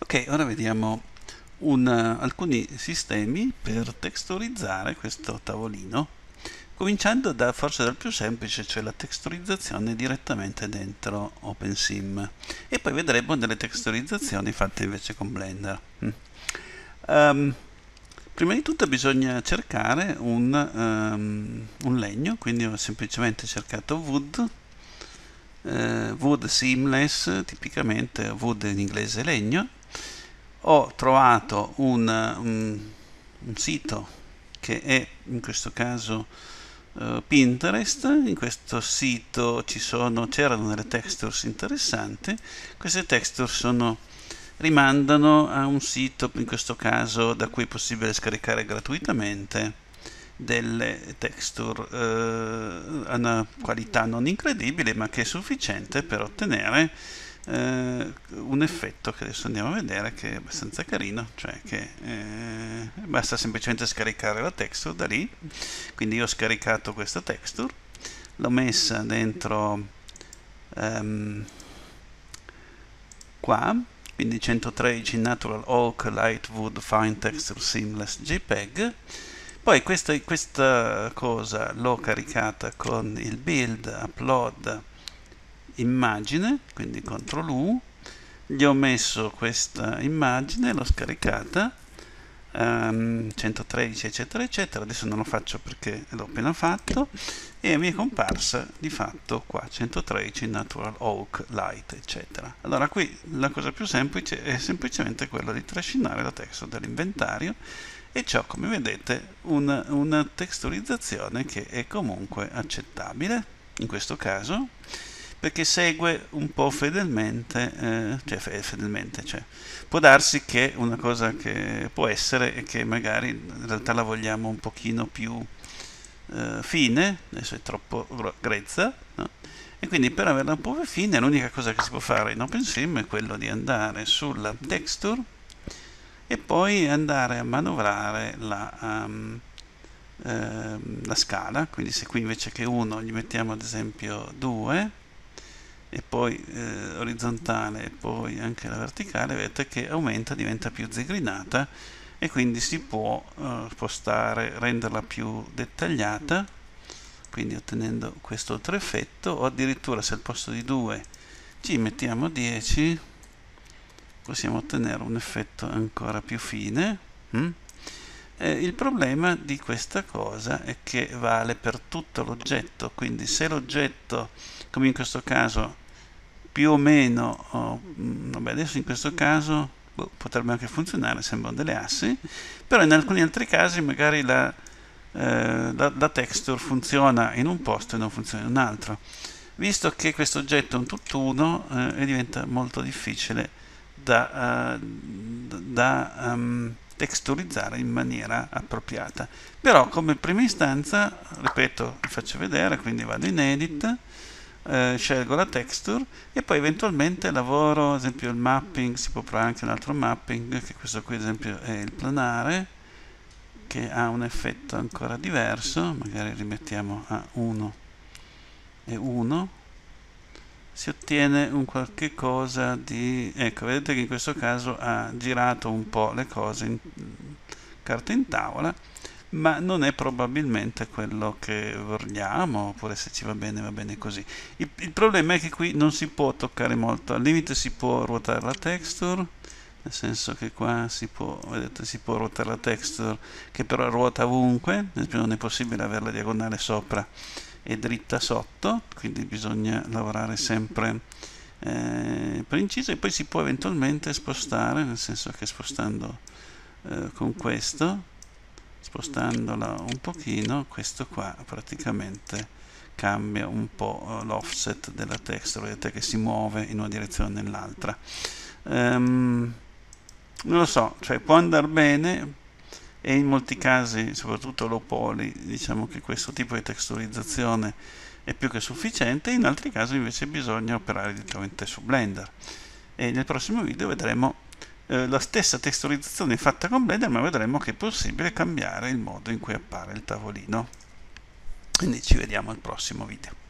Ok, ora vediamo alcuni sistemi per texturizzare questo tavolino, cominciando forse dal più semplice, cioè la texturizzazione direttamente dentro OpenSim, e poi vedremo delle texturizzazioni fatte invece con Blender. Ehm, Prima di tutto bisogna cercare un legno, quindi ho semplicemente cercato wood. Wood seamless, tipicamente wood in inglese legno. Ho trovato un sito che è in questo caso Pinterest. In questo sito c'erano delle textures interessanti. Queste texture rimandano a un sito, in questo caso, da cui è possibile scaricare gratuitamente delle texture a una qualità non incredibile, ma che è sufficiente per ottenere un effetto che adesso andiamo a vedere, che è abbastanza carino, cioè che basta semplicemente scaricare la texture da lì. Quindi io ho scaricato questa texture, l'ho messa dentro qua, quindi 113 Natural Oak Light Wood Fine Texture Seamless JPEG. Poi questa cosa l'ho caricata con il build upload immagine, quindi CTRL U, gli ho messo questa immagine, l'ho scaricata, 113 eccetera eccetera. Adesso non lo faccio perché l'ho appena fatto, e mi è comparsa di fatto qua 113 Natural Oak Light eccetera. Allora qui la cosa più semplice è semplicemente quella di trascinare la texture dall'inventario, e ciò, come vedete, una texturizzazione che è comunque accettabile in questo caso, perché segue un po' fedelmente, cioè può darsi che una cosa che può essere è che magari in realtà la vogliamo un pochino più fine, adesso è troppo grezza, no? E quindi per averla un po' più fine l'unica cosa che si può fare in OpenSim è quello di andare sulla texture e poi andare a manovrare la scala. Quindi se qui invece che 1 gli mettiamo ad esempio 2, e poi orizzontale e poi anche la verticale, vedete che aumenta, diventa più zigrinata, e quindi si può spostare, renderla più dettagliata, quindi ottenendo questo altro effetto. O addirittura, se al posto di 2 ci mettiamo 10, possiamo ottenere un effetto ancora più fine. Il problema di questa cosa è che vale per tutto l'oggetto, quindi se l'oggetto, come in questo caso, più o meno, vabbè, adesso in questo caso potrebbe anche funzionare, sembrano delle assi, però in alcuni altri casi magari la texture funziona in un posto e non funziona in un altro. Visto che questo oggetto è un tutt'uno, diventa molto difficile da texturizzare in maniera appropriata. Però come prima istanza, ripeto, vi faccio vedere, quindi vado in Edit, scelgo la texture e poi eventualmente lavoro, ad esempio il mapping. Si può provare anche un altro mapping, che questo qui ad esempio è il planare, che ha un effetto ancora diverso. Magari rimettiamo a 1 e 1, si ottiene un qualche cosa di, ecco, vedete che in questo caso ha girato un po' le cose in carta in tavola, ma non è probabilmente quello che vogliamo, oppure se ci va bene così. Il problema è che qui non si può toccare molto, al limite si può ruotare la texture, nel senso che qua si può, vedete, si può ruotare la texture, che però ruota ovunque, ad esempio non è possibile averla diagonale sopra e dritta sotto, quindi bisogna lavorare sempre per inciso. E poi si può eventualmente spostare, nel senso che spostando con questo, spostandola un pochino, questo qua praticamente cambia un po' l'offset della texture, vedete che si muove in una direzione o nell'altra. Non lo so, cioè può andare bene, e in molti casi, soprattutto low poly, diciamo che questo tipo di texturizzazione è più che sufficiente. In altri casi invece bisogna operare direttamente su Blender, e nel prossimo video vedremo la stessa texturizzazione fatta con Blender, ma vedremo che è possibile cambiare il modo in cui appare il tavolino. Quindi ci vediamo al prossimo video.